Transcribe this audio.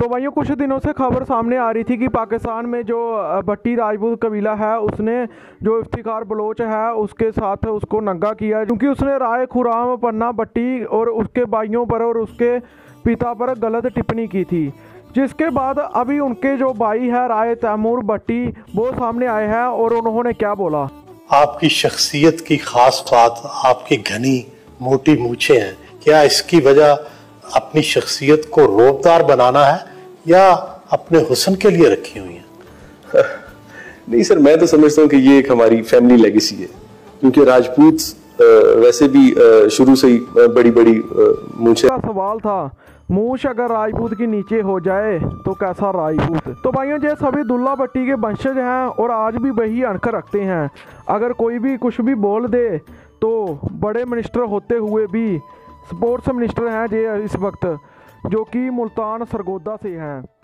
तो भाइयों कुछ दिनों से खबर सामने आ रही थी कि पाकिस्तान में जो भट्टी राजपूत कबीला है उसने जो इफ्तिखार बलोच है उसके साथ उसको नंगा किया, क्योंकि उसने राय खुराम पन्ना भट्टी और उसके भाइयों पर और उसके पिता पर गलत टिप्पणी की थी। जिसके बाद अभी उनके जो भाई है राय तैमूर भट्टी वो सामने आए हैं और उन्होंने क्या बोला। आपकी शख्सियत की खास बात आपकी घनी मोटी मूछें हैं। क्या इसकी वजह अपनी शख्सियत को रोबदार बनाना है या अपने हुस्न के लिए रखी हुई है? नहीं सर, मैं तो समझता हूँ कि ये एक हमारी फैमिली लेगेसी है, क्योंकि राजपूत वैसे भी शुरू से ही बड़ी बड़ी मूछें। सवाल था, मूछ अगर राजपूत की नीचे हो जाए तो कैसा राजपूत। तो भाइयों ये सभी दुल्ला भट्टी के वंशज हैं और आज भी वही अणख रखते हैं। अगर कोई भी कुछ भी बोल दे तो बड़े मिनिस्टर होते हुए भी स्पोर्ट्स मिनिस्टर हैं जे इस वक्त, जो कि मुल्तान सरगोदा से हैं।